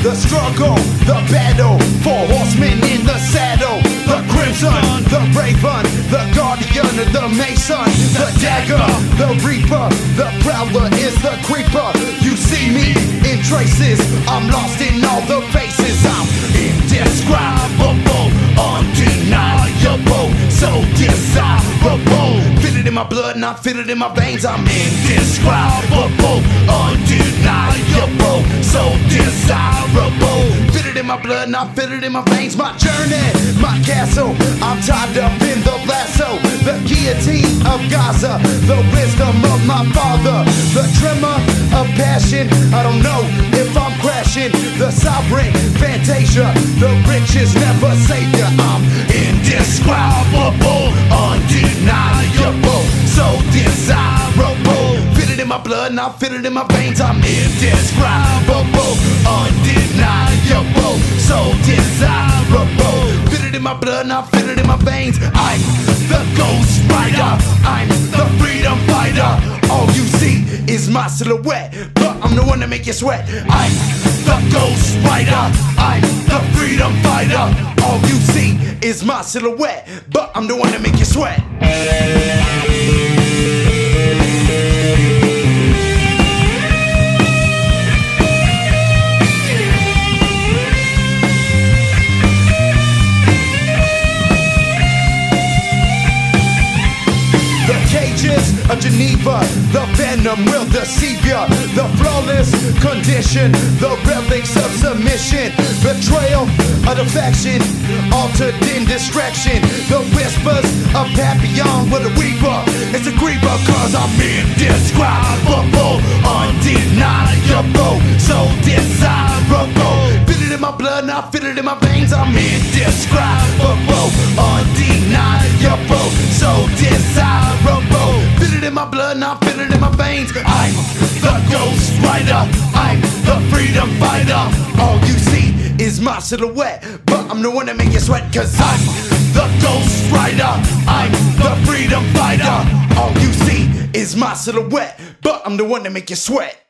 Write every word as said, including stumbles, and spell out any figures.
the struggle, the battle, four horsemen in the saddle. The crimson, the raven, the guardian, the mason, the dagger, the reaper, the prowler is the creeper. You see me in traces, I'm lost in all the faces. I'm indescribable, undeniable, so desirable. Feel it in my blood and I feel it in my veins. I'm indescribable, undeniable, so desirable. Feel it in my blood and I feel it in my veins. My journey, my castle, I'm tied up in the lasso. The guillotine of Gaza, the wisdom of my father, the tremor of passion. I don't know if I'm crashing. The sovereign fantasia, the riches never savior. I'm indescribable, undeniable, so desirable. Feel it in my blood and I feel it in my veins. I'm indescribable, undeniable, so desirable. Feel it in my blood and I feel it in my veins. I'm the Ghost Rider, I'm the freedom fighter. All you see is my silhouette, but I'm the one that make you sweat. I'm the Ghost Rider, I'm the freedom fighter. All you see is my silhouette, but I'm the one that make you sweat. Of Geneva, the venom will deceive ya. The flawless condition, the relics of submission, betrayal of affection, altered in distraction. The whispers of Papillon with a weeper. It's a creeper cause I'm indescribable, undeniable, so desirable. Feel it in my blood and I feel it in my veins. I'm indescribable, undeniable, so desirable. Feel it in my blood and I feel it in my veins. I'm the Ghost Rider, I'm the freedom fighter. All you see is my silhouette, but I'm the one that make you sweat. Cause I'm the Ghost Rider, I'm the freedom fighter. All you see is my silhouette, but I'm the one that make you sweat.